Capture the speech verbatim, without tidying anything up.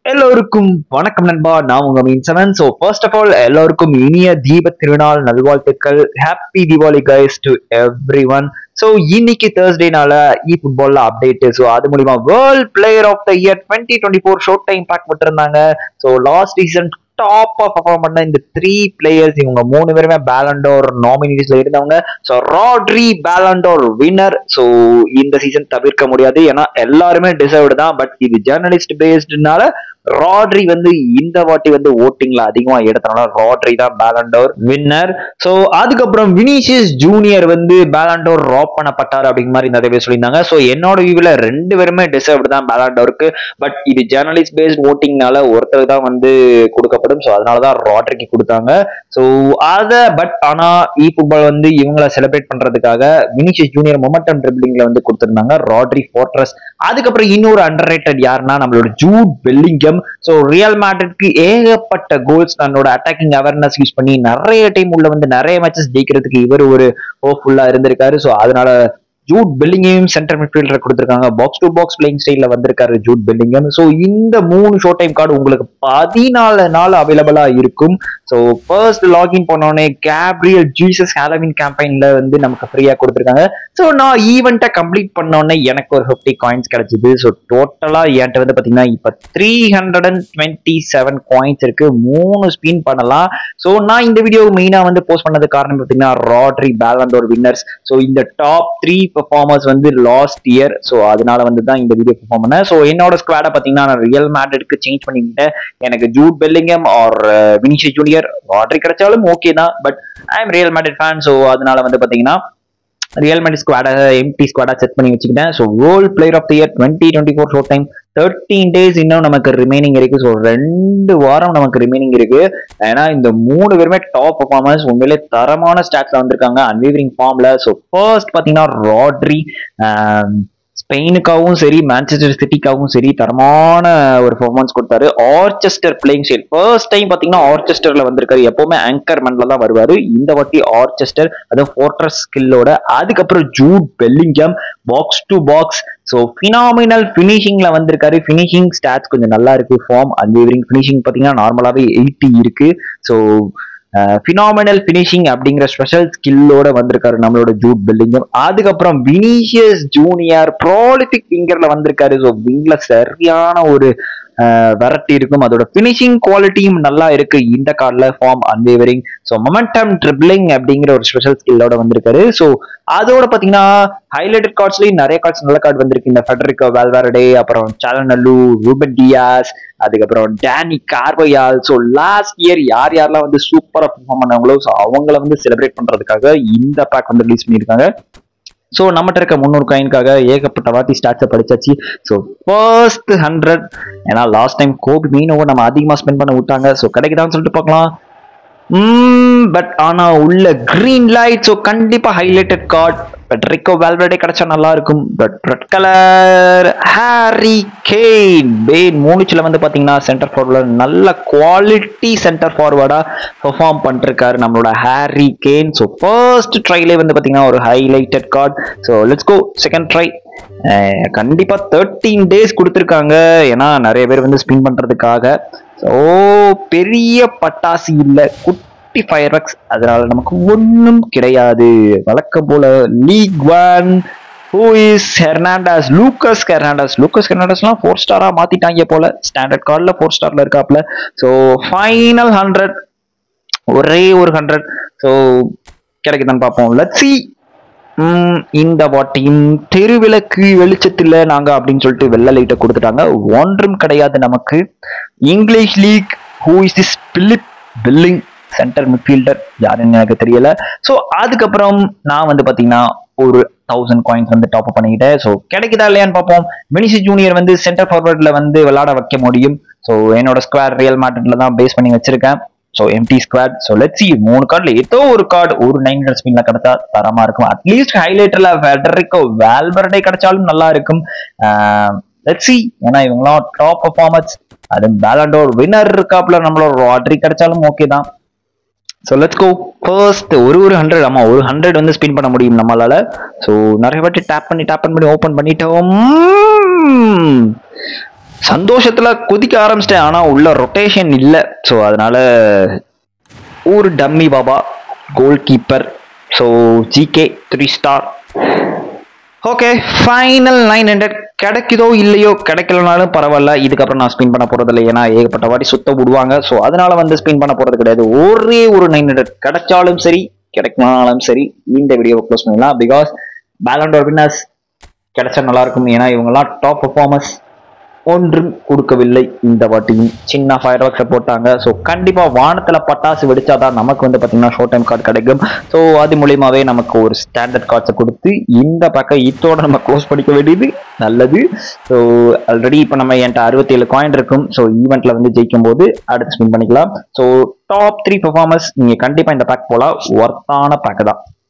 எல்லோருக்கும் வணக்கம் நண்பா. நான் உங்க மீன் seven. So first of all எல்லோருக்கும் இனிய தீப திருநாள் நல்வாழ்த்துக்கள். Happy Deepavali guys to every one இன்னைக்கு தேர்ஸ்டேனால இ ஃபுட்பால்ல அப்டேட். ஸோ அது மூலியமா world player of the year twenty twenty four show time pack விட்டுருந்தாங்க. ஸோ லாஸ்ட் சீசன் டாப்பா பர்ஃபார்ம் பண்ண இந்த த்ரீ பிளேயர்ஸ், இவங்க மூணு பேருமே பேலண்டோர் நாமினிஸ்ல இருந்தவங்க. So Rodri Ballon d'Or winner. So இந்த சீசன் தவிர்க்க முடியாது, ஏன்னா எல்லாருமே டிசர்வ்டு தான். பட் இது ஜேர்னலிஸ்ட் பேஸ்டுனால ராட்ரி வந்து இந்த வாட்டி வந்து ஓட்டிங்ல அதிகமா எடுத்தனால ராட்ரி தான் பேலண்டோர் வின்னர். ஸோ அதுக்கப்புறம் வினிசியஸ் ஜூனியர் வந்து பேலண்டோர் ராப் பண்ணப்பட்டார் அப்படிங்கிற மாதிரி நிறைய பேர் சொல்லியிருந்தாங்க. ஸோ என்னோட வியூவில் ரெண்டு பேருமே டிசர்வ்டு தான் பேலண்டோருக்கு. பட் இது ஜேர்னலிஸ்ட் பேஸ்ட் ஓட்டிங்னால ஒருத்தர் தான் வந்து கொடுக்கப்படும். ஸோ அதனாலதான் ராட்ரிக்கு கொடுத்தாங்க. ஸோ அதை பட் ஆனா இ ஃபுட்பால் வந்து இவங்களை செலிப்ரேட் பண்றதுக்காக வினிசியஸ் ஜூனியர் மொமெண்டம் ட்ரிபிளிங்ல வந்து கொடுத்திருந்தாங்க, ராட்ரி ஃபோர்ட்ரஸ். அதுக்கப்புறம் இன்னொரு அண்டர் ரேட்டட் யாருன்னா நம்மளோட ஜூட் பெல்லிங்கம். ஸோ ரியல் மேட்ரிட்க்கு ஏகப்பட்ட கோல்ஸ் தன்னோட அட்டாக்கிங் அவேர்னஸ் யூஸ் பண்ணி நிறைய டைம் உள்ள வந்து நிறைய மேட்சஸ் ஜெயிக்கிறதுக்கு இவர் ஒரு ஹோப்ஃபுல்லா இருந்திருக்காரு. ஸோ அதனால ஜூட் பெல்லிங்கம் சென்டர் மிட்ஃபீல்டர் கொடுத்திருக்காங்க. பாக்ஸ் டு பாக்ஸ் பிளேயிங் ஸ்டைல்ல வந்திருக்காரு ஜூட் பெல்லிங்கம். ஸோ இந்த மூணு ஷோ டைம் கார்டு உங்களுக்கு பதினாலு நாள் அவைலபிளா இருக்கும். ஸோ ஃபர்ஸ்ட் லாகின் பண்ணோடனே கேப்ரியல் ஜீசஸ் ஹாலோவின் கேம்பெயின்ல வந்து நமக்கு ஃப்ரீயா கொடுத்துருக்காங்க. ஸோ நான் ஈவெண்ட்டை கம்ப்ளீட் பண்ணோடனே எனக்கு ஒரு ஃபிஃப்டி காயின்ஸ் கிடைச்சிது. ஸோ டோட்டலா என்கிட்ட வந்து பாத்தீங்கன்னா இப்ப three hundred and twenty seven coins இருக்கு. மூணு ஸ்பின் பண்ணலாம். ஸோ நான் இந்த வீடியோ மெயினா வந்து போஸ்ட் பண்ணது காரணம் பார்த்தீங்கன்னா ராட்ரி பேலண்டோர் வின்னர்ஸ். ஸோ இந்த டாப் த்ரீ பெர்ஃபார்மர்ஸ் வந்து லாஸ்ட் இயர். ஸோ அதனால வந்து தான் இந்த வீடியோ பெர்ஃபார்ம் பண்ணேன். ஸோ என்னோட ஸ்குவாடை பார்த்தீங்கன்னா நான் ரியல் மேட்ரிட்க்கு சேஞ்ச் பண்ணிக்கிட்டேன். எனக்கு Jude Bellingham or Vinicius junior Rodri கிடைச்சாலும் ஓகே தான். But I am real Madrid fan. So அதனால வந்து பார்த்தீங்கன்னா ரியல் மேட்ரிட் ஸ்குவாடை எம்டி ஸ்குவாடா செட் பண்ணி வச்சுக்கிட்டேன். So world player of the year twenty twenty four show time thirteen days இன்னும் நமக்கு ரிமைனிங் இருக்கு. ஸோ ரெண்டு வாரம் நமக்கு ரிமைனிங் இருக்கு. ஏன்னா இந்த மூணு பேருமே டாப் பர்ஃபார்மன்ஸ், உண்மையிலே தரமான ஸ்டாட்ஸ்ல வந்திருக்காங்க அன்வேவரிங் ஃபார்ம்ல. ஸோ ஃபர்ஸ்ட் பாத்தீங்கன்னா ராட்ரி ஸ்பெயினுக்காகவும் சரி மான்செஸ்டர் சிட்டிக்காகவும் சரி தரமான ஒரு பெர்ஃபார்மன்ஸ் கொடுத்தாரு. Orchestrator playing style first time பாத்தீங்கன்னா ஆர்ச்செஸ்டர்ல வந்திருக்காரு. எப்பவுமே ஆங்கர்மேன்ல தான் வருவாரு, இந்த வாட்டி ஆர்ச்செஸ்டர், அது ஃபோர்ட்ரஸ் ஸ்கில்லோட. அதுக்கப்புறம் Jude Bellingham box to box. So phenomenal ஃபினிஷிங்ல வந்திருக்காரு. ஃபினிஷிங் ஸ்டாட்ஸ் கொஞ்சம் நல்லா இருக்கு. ஃபார்ம் அன்வேவரிங் ஃபினிஷிங் பாத்தீங்கன்னா நார்மலாவே எயிட்டி இருக்கு. ஸோ ஃபினாமினல் ஃபினிஷிங் அப்படிங்கிற ஸ்பெஷல் ஸ்கில்லோட வந்திருக்காரு நம்மளோட ஜூட் பெல்லிங்கம். அதுக்கப்புறம் வினிசியஸ் ஜூனியர் ப்ராலிபிக் விங்கர்ல வந்திருக்காரு. ஸோ விங்ல சரியான ஒரு வெரைட்டி இருக்கும். அதோட பினிஷிங் குவாலிட்டியும் நல்லா இருக்கு இந்த கார்டுல. Form unwavering. So momentum dribbling அப்படிங்கிற ஒரு ஸ்பெஷல் ஸ்கில்லோட வந்திருக்காரு. ஸோ அதோட பாத்தீங்கன்னா ஹைலைட்டட் கார்ட்ஸ்லயும் நிறைய கார்ட்ஸ் நல்ல கார்டு வந்திருக்கு. இந்த ஃபெடரிகோ வால்வெர்டே, அப்புறம் சாலனலு, ரூபன் டியாஸ், அதுக்கப்புறம் Dani Carvajal. So last year யார் யாரெல்லாம் வந்து சூப்பரா பெர்ஃபார்ம் பண்ணாங்களோ ஸோ அவங்கள வந்து செலிப்ரேட் பண்றதுக்காக இந்த பேக் வந்து ரிலீஸ் பண்ணியிருக்காங்க. ஸோ நம்மகிட்ட இருக்க முன்னூறு காயின்காக ஏகப்பட்ட வாட்டி ஸ்டாட்ஸை படிச்சாச்சு. ஸோ ஃபர்ஸ்ட் ஹண்ட்ரட், ஏன்னா லாஸ்ட் டைம் கோபி மீனோவை நம்ம அதிகமாக ஸ்பெண்ட் பண்ண விட்டாங்க. ஸோ கிடைக்குதான்னு சொல்லிட்டு பார்க்கலாம். பட் ஆனா உள்ள கிரீன் லைட். ஸோ கண்டிப்பா ஹைலைட்டட் கார்டு ஃபெடரிகோ வால்வெர்டே கிடைச்சா நல்லா இருக்கும். But red colour Harry Kane பேன் மூணுச்சுல வந்து பாத்தீங்கன்னா சென்டர் ஃபார்வர்ட் நல்ல குவாலிட்டி சென்டர் ஃபார்வர்டா பெர்ஃபார்ம் பண்ணிருக்காரு நம்மளோட ஹாரி கேன். ஸோ ஃபர்ஸ்ட் ட்ரைலே வந்து பாத்தீங்கன்னா ஒரு highlighted card. So let's go second try. கண்டிப்பா தேர்ட்டீன் டேஸ் கொடுத்துருக்காங்க, ஏன்னா நிறைய பேர் வந்து ஸ்பின் பண்றதுக்காக. ஸோ பெரிய பட்டாசு இல்லை, குட்டி ஃபயர் ஒர்க்ஸ், அதனால நமக்கு ஒன்றும் கிடையாது. வழக்கம் போல league one who is Hernandez, Lucas Hernandez. Lucas ஹெர்னாண்டஸ்லாம் ஃபோர் ஸ்டாரா மாத்திட்டாங்க போல, ஸ்டாண்டர்ட் கார்டில் ஃபோர் ஸ்டார்ல இருக்காப்ல. ஸோ ஃபைனல் ஹண்ட்ரட், ஒரே ஒரு ஹண்ட்ரட். ஸோ கிடைக்குதான்னு பார்ப்போம். Let's see. இந்த வாட்டியும் தெருவிளக்கு வெளிச்சத்துல நாங்க அப்படின்னு சொல்லிட்டு வெள்ளை லைட்டை கொடுத்துட்டாங்க. ஒன்றும் கிடையாது நமக்கு. English league who is this Philip Billing centre midfielder, யாருன்னு எனக்கு தெரியல. ஸோ அதுக்கப்புறம் நான் வந்து பாத்தீங்கன்னா ஒரு தௌசண்ட் காயின்ஸ் வந்து டாப் அப் பண்ணிக்கிட்டேன். ஸோ கிடைக்குதா இல்லையான்னு பார்ப்போம். வினிசியஸ் ஜூனியர் வந்து சென்டர் ஃபார்வர்ட்ல வந்து விளையாட வைக்க முடியும். ஸோ என்னோட ஸ்குவாட் ரியல் மேட்ரிட்ல தான் பேஸ் பண்ணி வச்சிருக்கேன். So empty squad. So let's see, மூணு கார்டுல ஏதோ ஒரு கார்டு ஒரு நைன் ஹண்ட்ரட் ஸ்பின்ல கிடைச்சா தரமா இருக்கும். அட்லீஸ்ட் ஹைலைட்டர்ல ஃபெடரிகோ வால்வெர்டே கிடைச்சாலும் நல்லா இருக்கும். லெட்ஸ் சி, ஏன்னா இவங்களாம் டாப் பர்ஃபார்மன்ஸ். அது பேலண்டோர் வின்னர் இருக்காப்ல நம்மளோட ராட்ரி கிடைச்சாலும் ஓகே தான். So let's go. ஃபர்ஸ்ட் ஒரு ஒரு ஹண்ட்ரட், ஆமா ஒரு ஹண்ட்ரட் வந்து ஸ்பின் பண்ண முடியும் நம்மளால. ஸோ நிறைய வாட்டி டேப் பண்ணி டேப் பண்ணி ஓப்பன் பண்ணிட்டோம். சந்தோஷத்துல குதிக்க ஆரம்பிச்சிட்டேன், ஆனா உள்ள ரொட்டேஷன் இல்லை. ஸோ அதனால ஒரு டம்மி பாபா goal keeper. So GK three star. Okay, final nine hundred கிடைக்குதோ இல்லையோ, கிடைக்கலனாலும் பரவாயில்ல. இதுக்கப்புறம் நான் ஸ்பின் பண்ண போறது இல்லை, ஏன்னா ஏகப்பட்ட வாட்டி சுத்த விடுவாங்க. ஸோ அதனால வந்து ஸ்பின் பண்ண போறது கிடையாது. ஒரே ஒரு நைன் ஹண்ட்ரட் கிடைச்சாலும் சரி, கிடைக்கனாலும் சரி, இந்த வீடியோவை க்ளோஸ் பண்ணிடலாம். பிகாஸ் பேலன் டோர் வின்னர்ஸ் கிடைச்சா நல்லா இருக்கும். ஏன்னா இவங்கெல்லாம் டாப் பெர்ஃபார்மன்ஸ் ஒன்றும் கொடுக்கவில்லை இந்த வாட்டியும். சின்ன ஃபயர் ஒர்க்ஸை போட்டாங்க. ஸோ கண்டிப்பாக வானத்தில் பட்டாசு வெடிச்சாதான் நமக்கு வந்து பார்த்தீங்கன்னா ஷோ டைம் கார்டு கிடைக்கும். ஸோ அது மூலியமாகவே நமக்கு ஒரு ஸ்டாண்டர்ட் கார்ட்ஸை கொடுத்து இந்த பக்கம் இதோட நம்ம க்ளோஸ் பண்ணிக்க வேண்டியது நல்லது. ஸோ ஆல்ரெடி இப்போ நம்ம என்கிட்ட அறுபத்தி ஏழு காயின் இருக்கும். ஸோ ஈவெண்ட்டில் வந்து ஜெயிக்கும் போது அடுத்து ஸ்பின் பண்ணிக்கலாம். ஸோ டாப் த்ரீ பெர்ஃபார்மன்ஸ் நீங்கள் கண்டிப்பாக இந்த பேக் போகலாம். ஒர்த்தான பேக்கு தான்.